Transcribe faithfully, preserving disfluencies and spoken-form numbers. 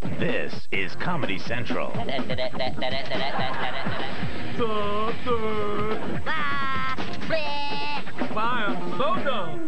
This is Comedy Central. Bye, I'm so dumb.